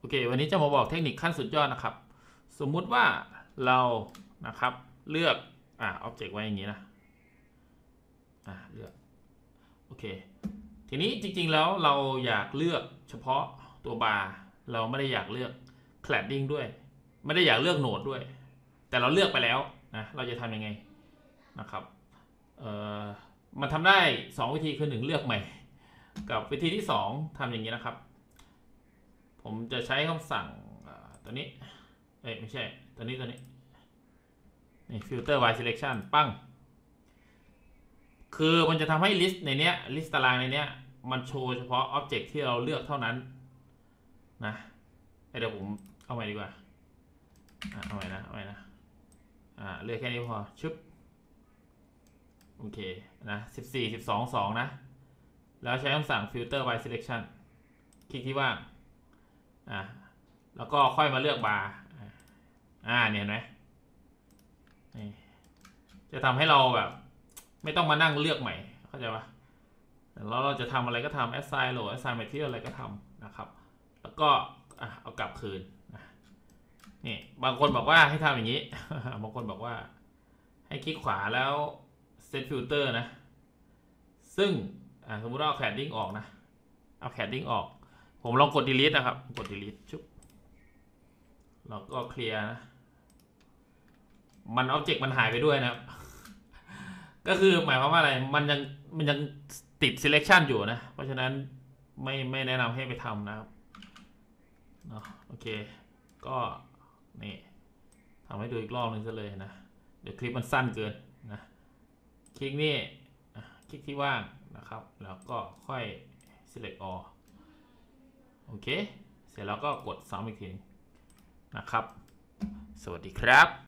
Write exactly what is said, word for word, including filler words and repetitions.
เควันนี้จะมาบอกเทคนิคขั้นสุดยอดนะครับสมมุติว่าเรานะครับเลือกอ่า object ไว้อย่างนี้นะอ่าเลือกโอเคทีนี้จริงๆแล้วเราอยากเลือกเฉพาะตัวบาร์เราไม่ได้อยากเลือก cladding ด้วยไม่ได้อยากเลือกโหนดด้วยแต่เราเลือกไปแล้วนะเราจะทำยังไงนะครับเอ่อมันทำได้สองวิธีคือหนึ่งเลือกใหม่กับวิธีที่สองทำอย่างนี้นะครับผมจะใช้คำสั่งตัวนี้เอ้ยไม่ใช่ตัวนี้ตัวนี้นี่ filter by selection ปั้งคือมันจะทำให้ลิสต์ในเนี้ยลิสต์ตารางในเนี้ยมันโชว์เฉพาะ object ที่เราเลือกเท่านั้นนะเดี๋ยวผมเอาใหม่ดีกว่าเอาใหม่นะเอาใหม่นะอ่าเลือกแค่นี้พอชึบโอเคนะสิบสี่ สิบสอง สองนะแล้วใช้คำสั่ง filter by selection คลิกที่ว่างอ่าแล้วก็ค่อยมาเลือกบาร์อ่าเนี่ยเห็นไหมนี่จะทำให้เราแบบไม่ต้องมานั่งเลือกใหม่เข้าใจปะแล้วเราจะทำอะไรก็ทำ assign row assign material อะไรก็ทำนะครับแล้วก็อ่ะเอากลับคืนนะนี่บางคนบอกว่าให้ทำอย่างนี้ บางคนบอกว่าให้คลิกขวาแล้ว set filter นะซึ่งอ่ะสมมติเราเอา cladding ออกนะเอา cladding ออกผมลองกด delete นะครับกด delete ชุบแล้วก็เคลียร์นะมัน object มันหายไปด้วยนะครับ ก็คือหมายความว่าอะไรมันยังมันยังติด selection อยู่นะเพราะฉะนั้นไม่ไม่แนะนำให้ไปทำนะครับเนาะโอเคก็นี่ทำให้ดูอีกรอบนึงซะเลยนะเดี๋ยวคลิปมันสั้นเกินนะคลิกนี่คลิกที่ว่างนะครับแล้วก็ค่อย select all โอเคเสร็จแล้วก็กดซ้ำอีกทีนะครับสวัสดีครับ